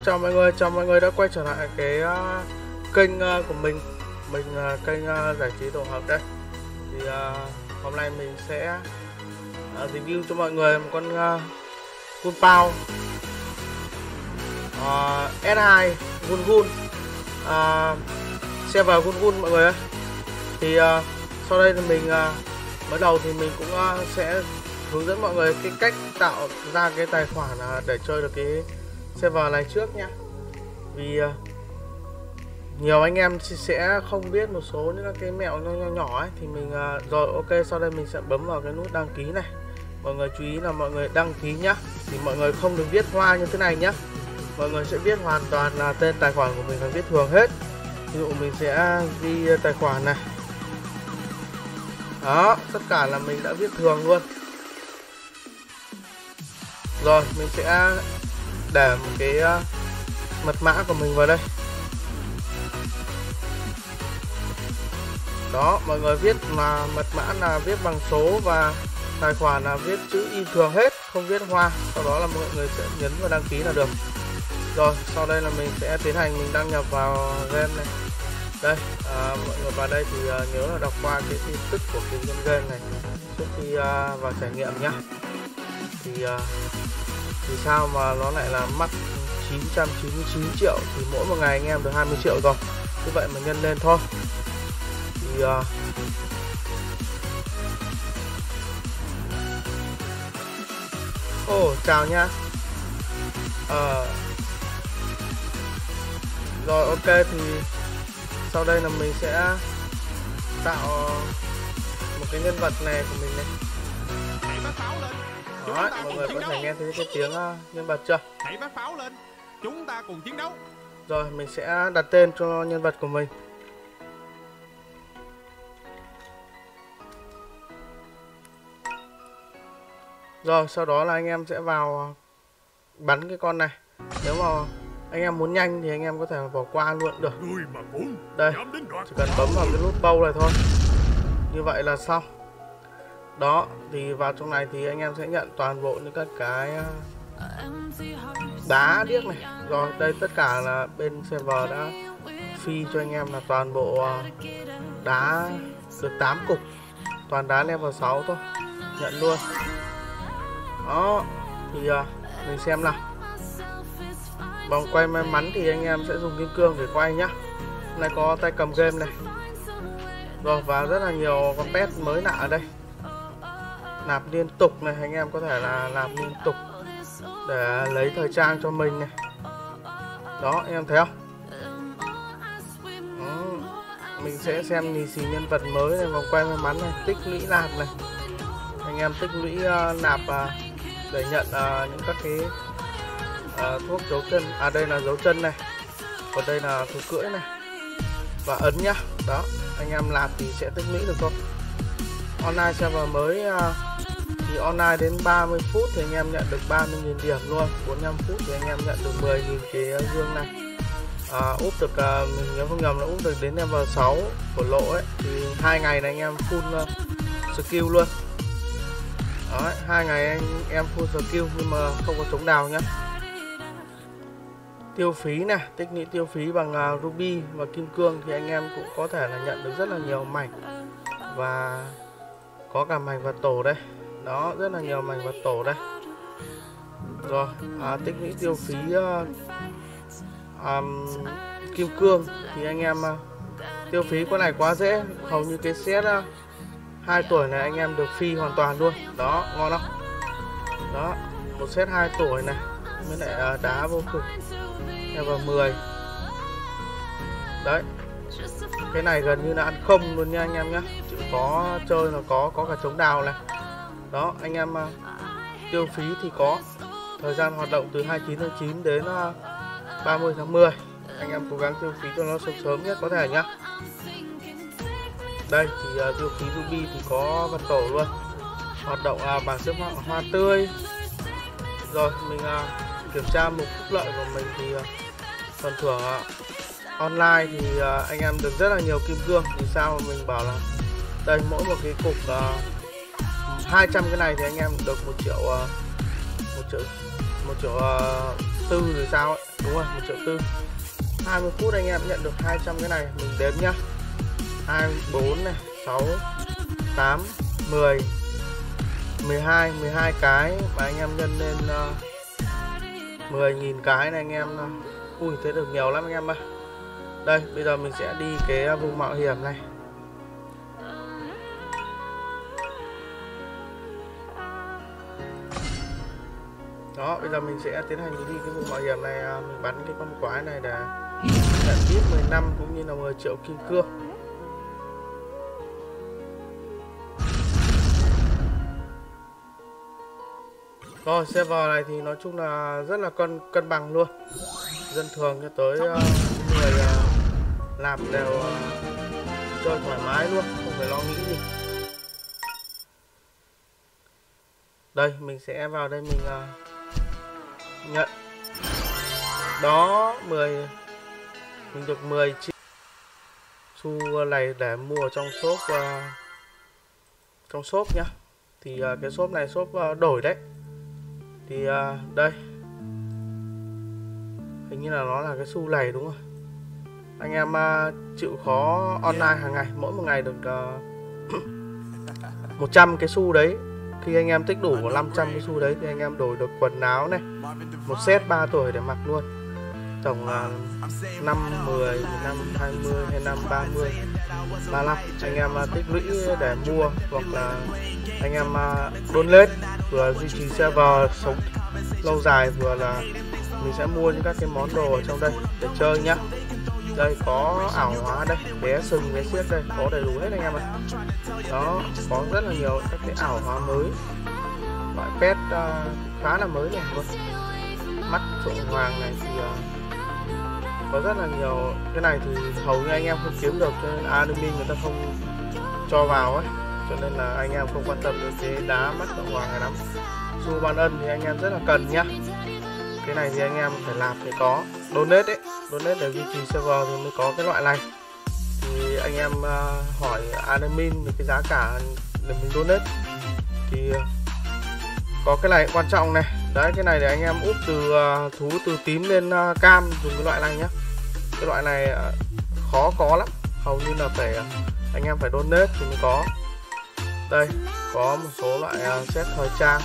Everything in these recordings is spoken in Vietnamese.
chào mọi người đã quay trở lại cái kênh của mình, kênh giải trí tổng hợp đây. Thì hôm nay mình sẽ review cho mọi người một con Gunpao S2 Gun server Gun mọi người ơi. Thì sau đây thì mình mới đầu thì mình cũng sẽ hướng dẫn mọi người cái cách tạo ra cái tài khoản để chơi được cái server này trước nhé. Vì nhiều anh em sẽ không biết một số những cái mẹo nhỏ ấy, thì mình rồi ok, sau đây mình sẽ bấm vào cái nút đăng ký này. Mọi người chú ý là mọi người đăng ký nhá, thì mọi người không được viết hoa như thế này nhá. Mọi người sẽ viết hoàn toàn là tên tài khoản của mình là viết thường hết. Ví dụ mình sẽ ghi tài khoản này, đó, tất cả là mình đã viết thường luôn. Rồi mình sẽ để một cái mật mã của mình vào đây. Đó, mọi người viết là mật mã là viết bằng số và tài khoản là viết chữ y thường hết, không viết hoa. Sau đó là mọi người sẽ nhấn vào đăng ký là được. Rồi sau đây là mình sẽ tiến hành mình đăng nhập vào game này. Đây, mọi người vào đây thì nhớ là đọc qua cái tin tức của cái game này trước khi vào trải nghiệm nhá. Thì sao mà nó lại là mắc 999 triệu, thì mỗi một ngày anh em được 20 triệu rồi, như vậy mà nhân lên thôi. Thì chào nha. Rồi ok, thì sau đây là mình sẽ tạo một cái nhân vật này của mình này. Đó, mọi người có thể nghe thấy cái tiếng nhân vật chưa? Hãy bắt pháo lên, chúng ta cùng chiến đấu. Rồi mình sẽ đặt tên cho nhân vật của mình. Rồi sau đó là anh em sẽ vào bắn cái con này. Nếu mà anh em muốn nhanh thì anh em có thể bỏ qua luôn được. Đây, chỉ cần bấm vào cái nút bow này thôi, như vậy là xong. Đó, thì vào trong này thì anh em sẽ nhận toàn bộ những các cái đá điếc này. Rồi đây tất cả là bên server đã phi cho anh em là toàn bộ đá được 8 cục, toàn đá level 6 thôi, nhận luôn. Đó, thì mình xem nào. Vòng quay may mắn thì anh em sẽ dùng kim cương để quay nhá. Hôm nay có tay cầm game này. Rồi và rất là nhiều con pet mới lạ ở đây. Nạp liên tục này, anh em có thể là nạp liên tục để lấy thời trang cho mình này. Đó, anh em thấy không? Mình sẽ xem lì xì nhân vật mới này, vòng quay may mắn này, tích lũy nạp này. Anh em tích lũy nạp để nhận những các cái thuốc dấu chân. Đây là dấu chân này, còn đây là thuốc cưỡi này, và ấn nhá. Đó, anh em làm thì sẽ tích lũy được thôi. Online server mới thì online đến 30 phút thì anh em nhận được 30.000 điểm luôn. 45 phút thì anh em nhận được 10.000 cái dương này. Úp được, mình nhớ không nhầm là úp được đến level 6 của lộ ấy. Thì 2 ngày này anh em full skill luôn. Đó, 2 ngày anh em full skill nhưng mà không có chống đào nhá. Tiêu phí này, tích lũy tiêu phí bằng ruby và kim cương thì anh em cũng có thể là nhận được rất là nhiều mảnh, và có cả mảnh vật tổ đây. Đó, rất là nhiều mảnh vật tổ đây. Rồi tích lũy tiêu phí kim cương thì anh em tiêu phí con này quá dễ, hầu như cái set 2 tuổi này anh em được phi hoàn toàn luôn. Đó, ngon không? Đó, một set 2 tuổi này với lại đá vô cực level 10. Đấy, cái này gần như là ăn không luôn nha anh em nhé. Chỉ có chơi là có cả chống đào này. Đó, anh em tiêu phí thì có thời gian hoạt động từ 29 tháng 9 đến 30 tháng 10. Anh em cố gắng tiêu phí cho nó sớm nhất có thể nhá. Đây thì tiêu phí ruby thì có vật tổ luôn. Hoạt động bảng xếp hạng hoa tươi. Rồi mình kiểm tra mục phúc lợi của mình thì phần thưởng online thì anh em được rất là nhiều kim cương. Thì sao mà mình bảo là đây, mỗi một cái cục 200 cái này thì anh em được 1 triệu 1 triệu 4 rồi sao ấy. Đúng rồi, 1,4 triệu. 20 phút anh em nhận được 200 cái này. Mình đếm nhá. 2, 4 này, 6, 8, 10, 12 cái mà anh em nhân lên 10.000 cái này anh em. Ui, thế được nhiều lắm anh em ơi. Đây, bây giờ mình sẽ đi cái vùng mạo hiểm này. Đó, bây giờ mình sẽ tiến hành đi cái vùng mạo hiểm này, mình bắn cái con quái này để nhận tiếp 15 cũng như là 10 triệu kim cương. Rồi, server này thì nói chung là rất là cân bằng luôn. Dân thường cho tới người làm đều chơi thoải mái luôn, không phải lo nghĩ gì. Đây, mình sẽ vào đây mình nhận. Đó, mình được 10 triệu xu này để mua trong shop nhá. Thì cái shop này shop đổi đấy. Thì đây hình như là nó là cái xu này đúng không? Anh em chịu khó online hàng ngày, mỗi một ngày được 100 cái xu đấy. Khi anh em tích đủ 500 cái xu đấy thì anh em đổi được quần áo này, một set 3 tuổi để mặc luôn. Tổng là 5, 10, 15, 20, 25, 30, 35 anh em tích lũy để mua, hoặc là anh em donate vừa duy trì server sống lâu dài, vừa là mình sẽ mua những các cái món đồ ở trong đây để chơi nhá. Đây có ảo hóa đây, bé sừng, bé xiếc đây, có đầy đủ hết anh em ạ. Đó, có rất là nhiều các cái ảo hóa mới, loại pet khá là mới này luôn. Mắt phượng hoàng này thì có rất là nhiều. Cái này thì hầu như anh em không kiếm được, cho nên admin người ta không cho vào ấy, cho nên là anh em không quan tâm đến cái đá mắt phượng hoàng này lắm. Xu ban ân thì anh em rất là cần nhá. Cái này thì anh em phải làm để có donate đấy, donate để duy trì server thì mới có cái loại này. Thì anh em hỏi admin về cái giá cả để mình donate thì có cái này quan trọng này. Đấy, cái này để anh em úp từ thú từ tím lên cam, dùng cái loại này nhá. Cái loại này khó có lắm, hầu như là phải anh em phải donate thì mới có. Đây có một số loại set thời trang.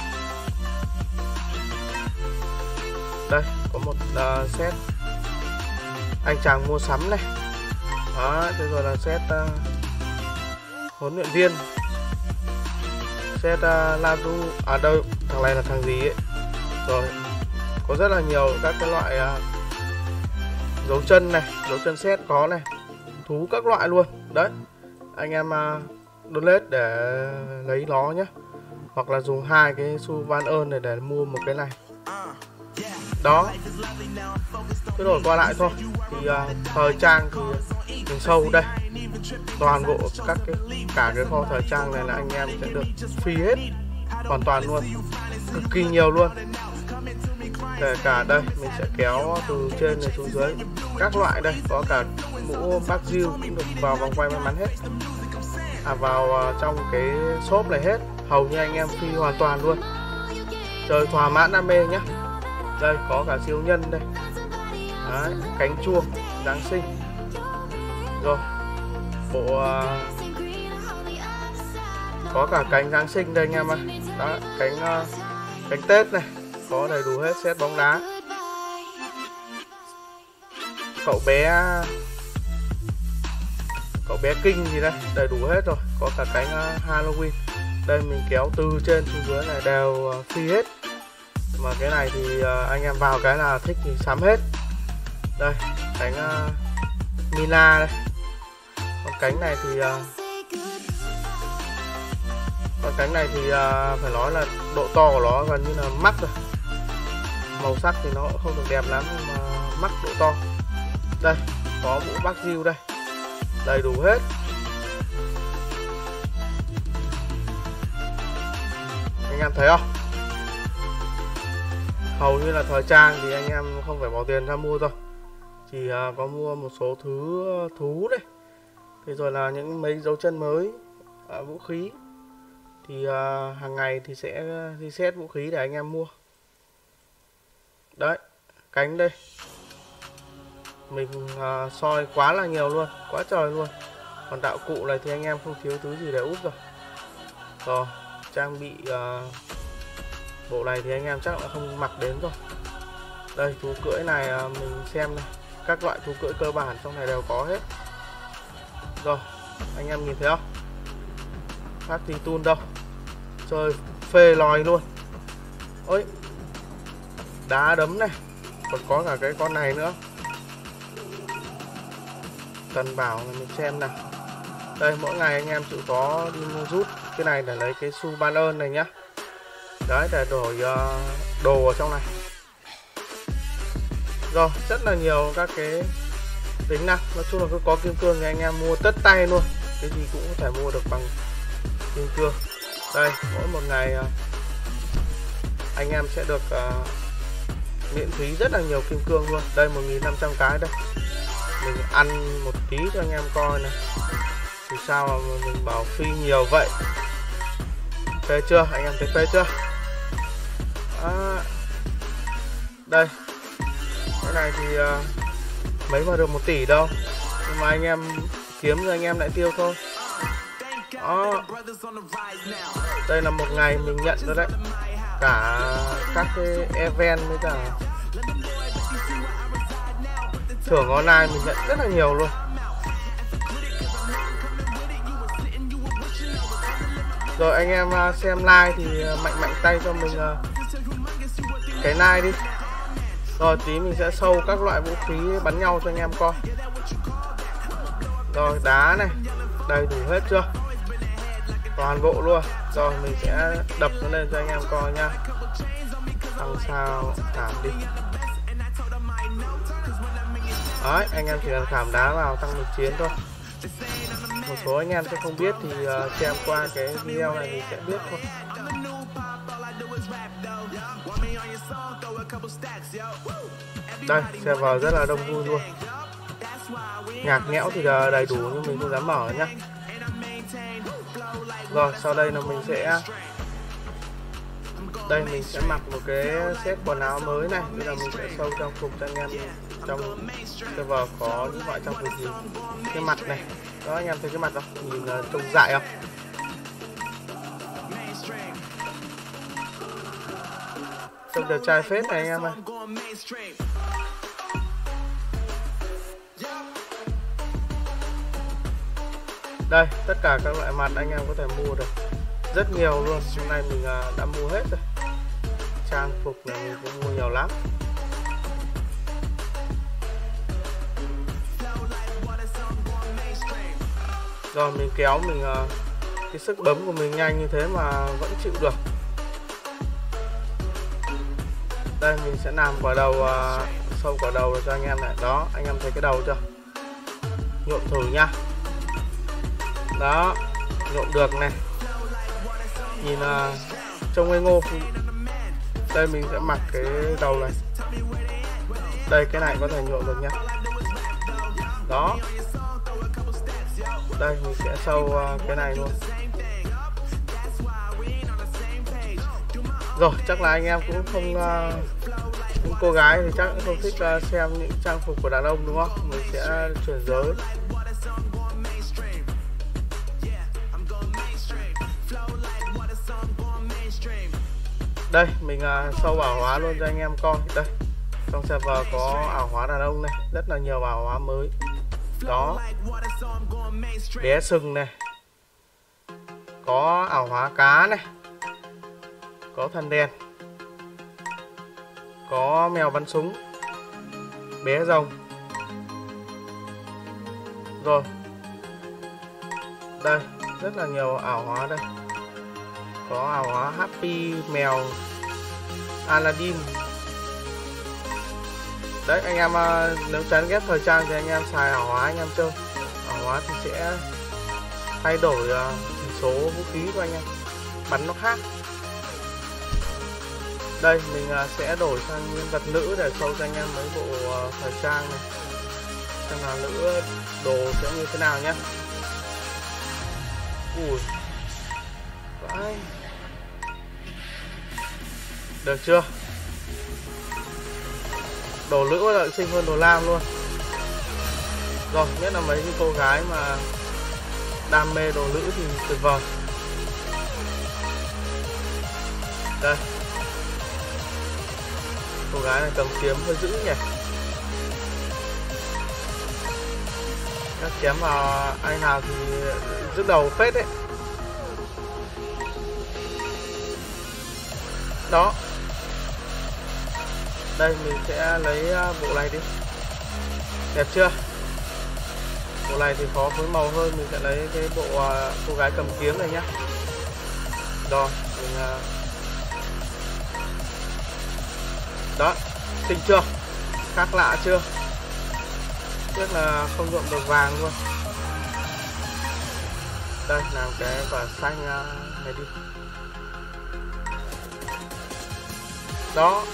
Đây có một set anh chàng mua sắm này. Đó, thế rồi là set huấn luyện viên, set Ladu, à đâu thằng này là thằng gì ấy. Rồi có rất là nhiều các cái loại dấu chân này, dấu chân set có này, thú các loại luôn. Đấy, anh em donate để lấy nó nhé, hoặc là dùng 2 cái xu van ơn này để mua một cái này. Đó, cứ đổi qua lại thôi. Thì thời trang thì mình sâu đây, toàn bộ các cả cái kho thời trang này là anh em sẽ được free hết, hoàn toàn luôn, cực kỳ nhiều luôn. Kể cả đây mình sẽ kéo từ trên này xuống dưới các loại. Đây có cả mũ bác Diêu cũng được vào vòng quay may mắn hết, vào trong cái shop này hết, hầu như anh em free hoàn toàn luôn, chơi thỏa mãn đam mê nhé. Đây có cả siêu nhân đây. Đấy, cánh chuông Giáng sinh. Rồi bộ có cả cánh Giáng sinh đây anh em ạ. Đó, cánh Tết này, có đầy đủ hết. Set bóng đá, cậu bé kinh gì đây, đầy đủ hết rồi. Có cả cánh Halloween. Đây mình kéo từ trên xuống dưới này đều free hết. Mà cái này thì anh em vào cái là thích thì sắm hết. Đây cánh Mina đây. Còn cánh này thì phải nói là độ to của nó gần như là mắc rồi. Màu sắc thì nó không được đẹp lắm, nhưng mà mắc độ to. Đây có mũ bác Diêu đây, đầy đủ hết. Anh em thấy không? Hầu như là thời trang thì anh em không phải bỏ tiền ra mua đâu, chỉ có mua một số thứ thú đây, thế rồi là những mấy dấu chân mới, vũ khí thì hàng ngày thì sẽ reset vũ khí để anh em mua. Đấy, cánh đây mình soi quá là nhiều luôn, quá trời luôn. Còn đạo cụ này thì anh em không thiếu thứ gì để úp rồi. Rồi, trang bị bộ này thì anh em chắc là không mặc đến rồi. Đây, thú cưỡi này mình xem này, các loại thú cưỡi cơ bản trong này đều có hết. Rồi, anh em nhìn thấy không? Phát gì tun đâu, chơi phê lòi luôn. Ôi, đá đấm này, còn có cả cái con này nữa. Cần bảo là mình xem nào. Đây, mỗi ngày anh em chịu khó đi mua rút cái này để lấy cái xu ban ơn này nhá. Đấy, để đổi đồ ở trong này. Rồi, rất là nhiều các cái tính năng. Nói chung là cứ có kim cương thì anh em mua tất tay luôn. Cái gì cũng có thể mua được bằng kim cương. Đây, mỗi một ngày anh em sẽ được miễn phí rất là nhiều kim cương luôn. Đây, 1.500 cái đây. Mình ăn một tí cho anh em coi này. Thì sao mà mình bảo phi nhiều vậy? Phê chưa? Anh em thấy phê chưa? Đây, cái này thì mấy mà được 1 tỷ đâu, nhưng mà anh em kiếm rồi anh em lại tiêu thôi. Đó, đây là một ngày mình nhận rồi đấy, cả các cái event với cả thưởng online mình nhận rất là nhiều luôn. Rồi anh em xem like thì mạnh tay cho mình cái like đi. Rồi tí mình sẽ show các loại vũ khí bắn nhau cho anh em coi. Rồi đá này, đầy đủ hết chưa? Toàn bộ luôn. Rồi mình sẽ đập nó lên cho anh em coi nha. Tăng sao thảm đi. Đấy, anh em chỉ cần khảm đá vào tăng lực chiến thôi. Một số anh em sẽ không biết thì xem qua cái video này thì sẽ biết thôi. Đây, server rất là đông vui luôn. Nhạc nhẽo thì đầy đủ nhưng mình không dám mở nhá. Rồi, sau đây là mình sẽ mặc một cái set quần áo mới này. Bây giờ mình sẽ show trang phục cho anh em. Trong server có những loại trang phục gì. Cái mặt này. Đó, anh em thấy cái mặt không? Nhìn trông dại không? Trông đẹp trai phết này anh em ơi. Đây, tất cả các loại mặt anh em có thể mua được rất nhiều luôn. Hôm nay mình đã mua hết rồi. Trang phục này mình cũng mua nhiều lắm. Rồi mình kéo cái sức bấm của mình nhanh như thế mà vẫn chịu được. Đây mình sẽ làm quả đầu, sâu quả đầu cho anh em này. Đó, anh em thấy cái đầu chưa? Nhuộm thử nha. Đó, nhuộm được này. Nhìn trông ngây ngô. Đây mình sẽ mặc cái đầu này. Đây cái này có thể nhuộm được nha. Đó. Đây mình sẽ sâu cái này luôn. Rồi chắc là anh em cũng không những cô gái thì chắc cũng không thích xem những trang phục của đàn ông đúng không? Mình sẽ chuyển giới. Đây mình sâu ảo hóa luôn cho anh em coi. Đây trong server có ảo hóa đàn ông này, rất là nhiều ảo hóa mới. Đó, bé sừng này, có ảo hóa cá này, có thần đèn, có mèo bắn súng, bé rồng. Rồi đây rất là nhiều ảo hóa đây. Có ảo hóa Happy, mèo Aladdin. Đấy anh em nếu chán ghét thời trang thì anh em xài ảo hóa anh em chơi. Ảo hóa thì sẽ thay đổi chỉ số vũ khí của anh em, bắn nó khác. Đây mình sẽ đổi sang nhân vật nữ để show cho anh em mấy bộ thời trang này. Xem là nữ đồ sẽ như thế nào nhé. Ui vãi. Được chưa? Đồ nữ bao giờ xinh hơn đồ nam luôn. Rồi, nhất là mấy cái cô gái mà đam mê đồ nữ thì tuyệt vời. Đây, cô gái này cầm kiếm hơi dữ nhỉ. Các chém vào anh nào thì rứt đầu phết đấy. Đó. Đây mình sẽ lấy bộ này đi. Đẹp chưa? Bộ này thì có phối màu hơn, mình sẽ lấy cái bộ cô gái cầm kiếm này nhá. Rồi, mình đó, xinh chưa? Khác lạ chưa? Tiếc là không nhuộm được vàng luôn. Đây, làm cái quả xanh này đi. Đó.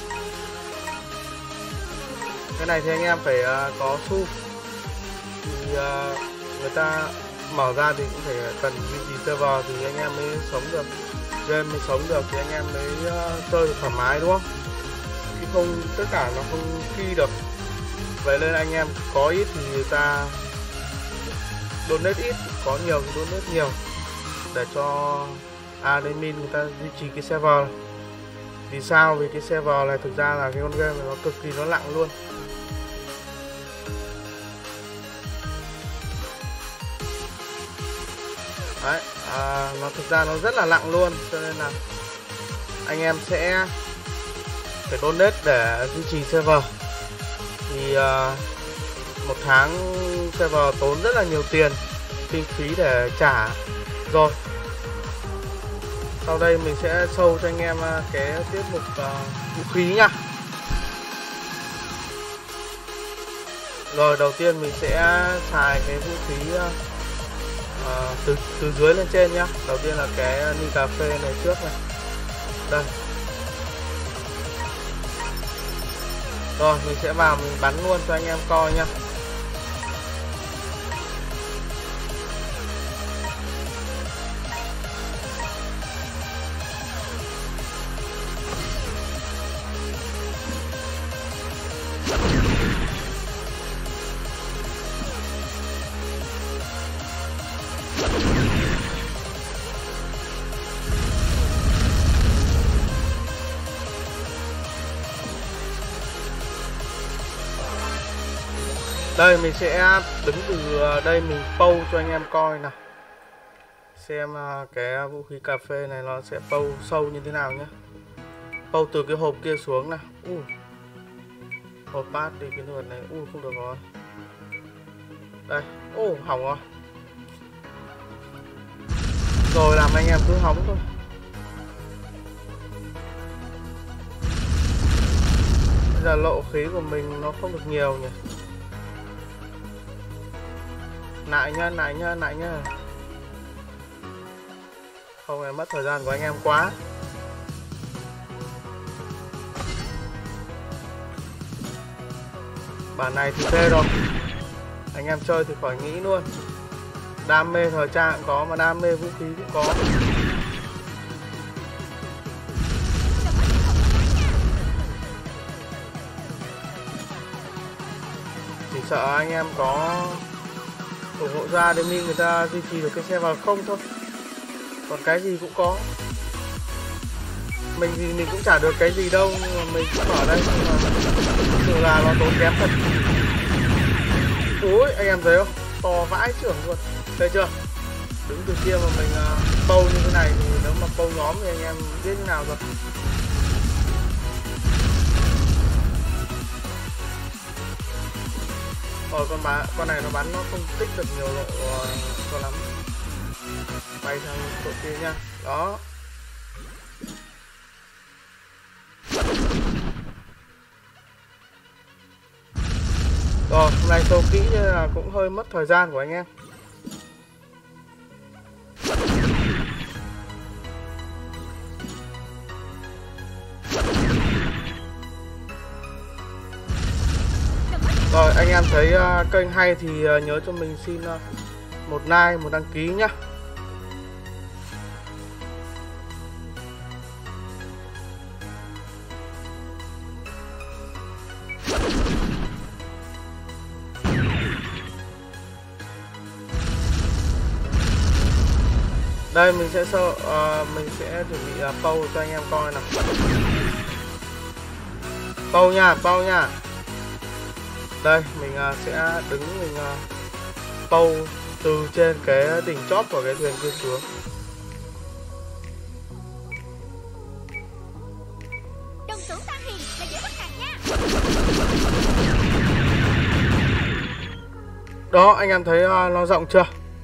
Cái này thì anh em phải có xu. Thì người ta mở ra thì cũng phải cần duy trì server thì anh em mới sống được, game mới sống được, thì anh em mới chơi được thoải mái, đúng không? Chứ không tất cả nó không free được. Vậy nên anh em có ít thì người ta donate ít, có nhiều thì donate nhiều để cho admin người ta duy trì cái server. Vì sao? Vì cái server này thực ra là cái con game này nó cực kỳ nó nặng luôn. Đấy, nó thực ra nó rất là nặng luôn, cho nên là anh em sẽ phải donate để duy trì server. Thì một tháng server tốn rất là nhiều tiền, kinh phí để trả. Rồi, sau đây mình sẽ show cho anh em cái tiết mục vũ khí nha. Rồi, đầu tiên mình sẽ xài cái vũ khí từ dưới lên trên nhá. Đầu tiên là cái ly cà phê này trước này. Đây. Rồi, mình sẽ vào mình bắn luôn cho anh em coi nhá. Đây mình sẽ đứng từ đây mình pow cho anh em coi nào. Xem cái vũ khí cà phê này nó sẽ pow sâu như thế nào nhé. Pow từ cái hộp kia xuống nào. Hộp bát đi cái lượt này. Không được rồi. Đây. Hỏng rồi. Rồi làm anh em cứ hóng thôi. Bây giờ lộ khí của mình nó không được nhiều nhỉ. Lại nhá. Không em mất thời gian của anh em quá. Bản này thì phê rồi. Anh em chơi thì khỏi nghĩ luôn. Đam mê thời trang cũng có, mà đam mê vũ khí cũng có. Chỉ sợ anh em có ủng hộ ra để mình người ta duy trì được cái server không thôi. Còn cái gì cũng có. Mình thì mình cũng chả được cái gì đâu, nhưng mà mình cũng ở đây mà thực là nó tốn kém thật. Ui, anh em thấy không? To vãi trưởng luôn. Thấy chưa? Đứng từ kia mà mình pow như thế này thì nếu mà pow nhóm thì anh em biết như nào rồi. Con này nó bắn nó không tích được nhiều độ cho lắm. Bay sang chỗ kia nha. Đó. Rồi, hôm nay show kỹ nên là cũng hơi mất thời gian của anh em. Rồi, anh em thấy kênh hay thì nhớ cho mình xin một like, một đăng ký nhá. Đây mình sẽ mình sẽ chuẩn bị pâu cho anh em coi nào. Pâu nha. Đây mình sẽ đứng mình pâu từ trên cái đỉnh chóp của cái thuyền kia xuống. Đồng tử tan hiền là dễ bắt nạt nha. Đó, anh em thấy nó rộng chưa?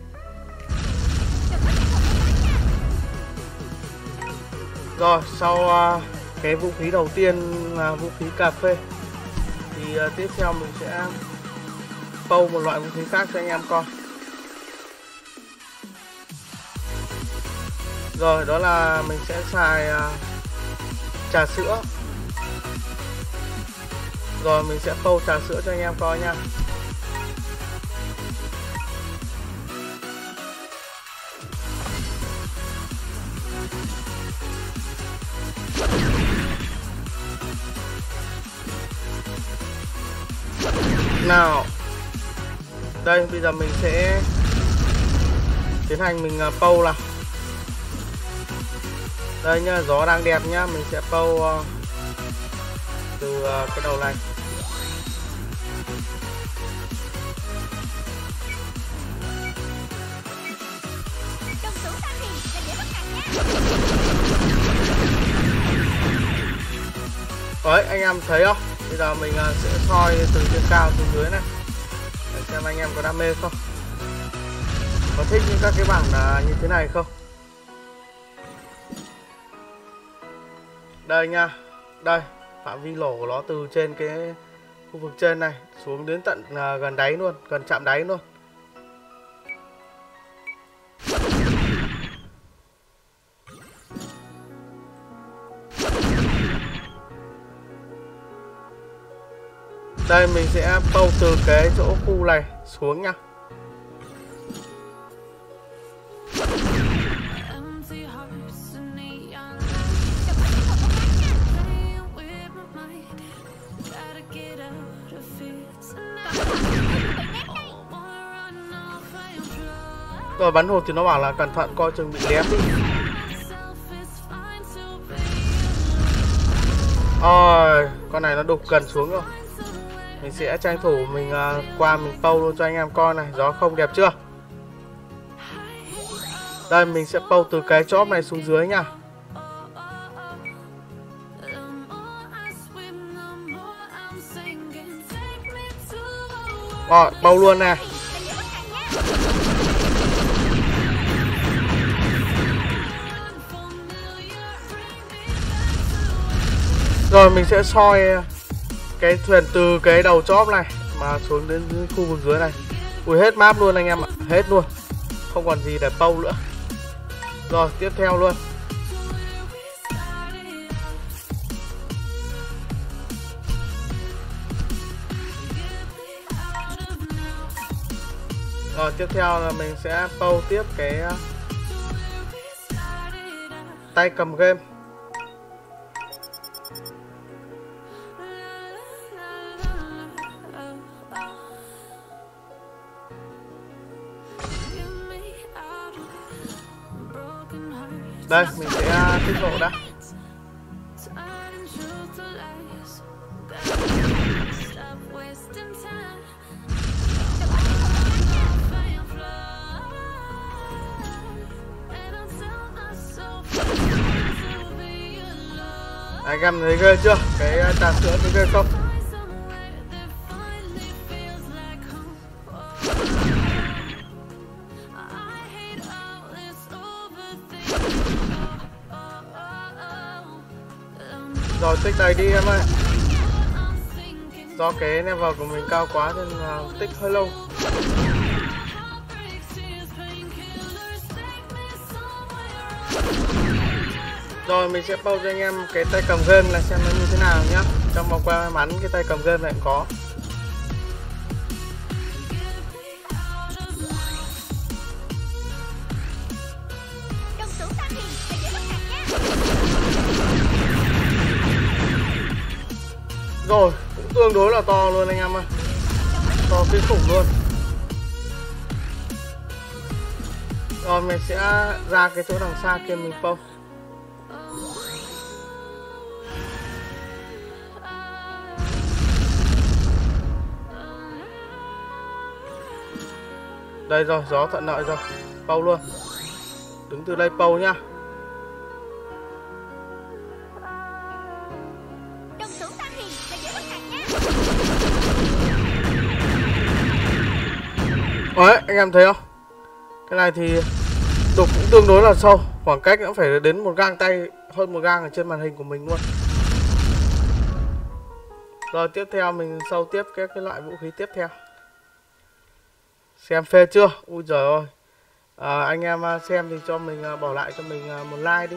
Rồi, sau cái vũ khí đầu tiên là vũ khí cà phê thì tiếp theo mình sẽ pâu một loại vũ khí khác cho anh em coi. Rồi, đó là mình sẽ xài trà sữa. Rồi mình sẽ pâu trà sữa cho anh em coi nha. Nào, đây bây giờ mình sẽ tiến hành mình pâu nào. Đây nhá, gió đang đẹp nhá, mình sẽ pâu từ cái đầu này. Đấy, anh em thấy không? Bây giờ mình sẽ soi từ trên cao xuống dưới này để xem anh em có đam mê không, có thích những các cái bản như thế này không. Đây nha, đây phạm vi lỗ của nó từ trên cái khu vực trên này xuống đến tận gần đáy luôn, gần chạm đáy luôn. Đây mình sẽ pâu từ cái chỗ khu này xuống nha. Rồi bắn hột thì nó bảo là cẩn thận coi chừng bị lém đi. Ôi, con này nó đục gần xuống rồi. Mình sẽ tranh thủ mình qua mình pâu luôn cho anh em coi này, gió không đẹp chưa? Đây mình sẽ pâu từ cái chóp này xuống dưới nha. Rồi, pâu luôn nè. Rồi mình sẽ soi cái thuyền từ cái đầu chóp này mà xuống đến khu vực dưới này. Ui, hết map luôn anh em ạ, hết luôn, không còn gì để pâu nữa. Rồi tiếp theo luôn. Rồi tiếp theo là mình sẽ pâu tiếp cái tay cầm game. Đây mình sẽ tiết lộ đã. Anh em thấy ghê chưa? Cái trà sữa thấy ghê không? Rồi tích đầy đi em ơi. Do cái level của mình cao quá nên tích hơi lâu. Rồi mình sẽ pâu cho anh em cái tay cầm game là xem nó như thế nào nhá. Trong vòng qua may mắn cái tay cầm game này cũng có. Rồi cũng tương đối là to luôn anh em ơi, to kinh khủng luôn. Rồi mình sẽ ra cái chỗ đằng xa kia mình pâu. Đây rồi, gió thuận lợi rồi, pâu luôn. Đứng từ đây pâu nhá. Đồng tử tan hiền là dễ bắt nạt nha. Đấy, anh em thấy không? Cái này thì đục cũng tương đối là sâu, khoảng cách cũng phải đến một gang tay, hơn một gang ở trên màn hình của mình luôn. Rồi tiếp theo mình sâu tiếp cái loại vũ khí tiếp theo. Xem phê chưa? Ui giời ơi. Anh em xem thì cho mình bỏ lại cho mình một like đi.